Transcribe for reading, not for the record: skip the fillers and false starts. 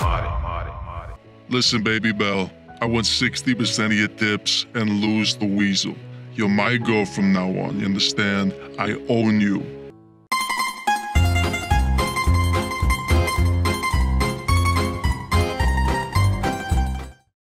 Listen, baby Bell, I want 60% of your tips and lose the weasel. You're my girl from now on, you understand? I own you.